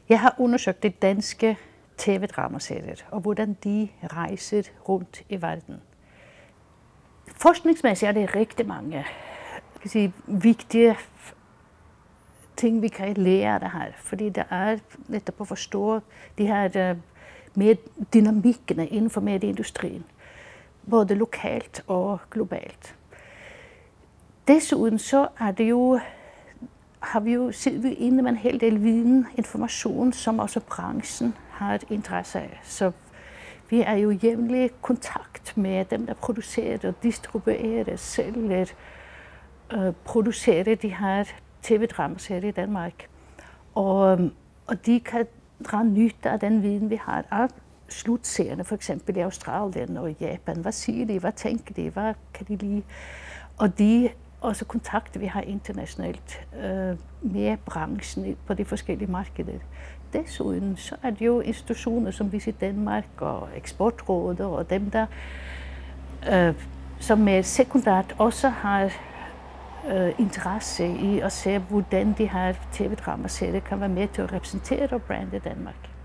Jeg har undersøgt de danske tv-dramaserier, og hvordan de rejser rundt i verden. Forskningsmæssigt er det rigtig mange vigtige ting, vi kan lære af det her, fordi det er netop at forstå de her med dynamikkerne inden for medieindustrien, både lokalt og globalt. Desuden så er det jo, sidder vi inde med en hel del viden, information, som også branchen har interesse af. Så vi er jo jævnlig i kontakt med dem, der producerer, distribuerer, sælger, producerer de her tv-dramaserier i Danmark. Og de kan drage nytte af den viden, vi har af slutseerne, for eksempel i Australien og Japan. Hvad siger de? Hvad tænker de? Hvad kan de lide? Og de også kontakter vi har internationalt med branchen på de forskellige markeder. Desuden så er det jo institutioner som Visit Danmark og Eksportrådet og dem der, som mere sekundært også har interesse i at se, hvordan de her tv-dramaserier kan være med til at repræsentere og brande Danmark.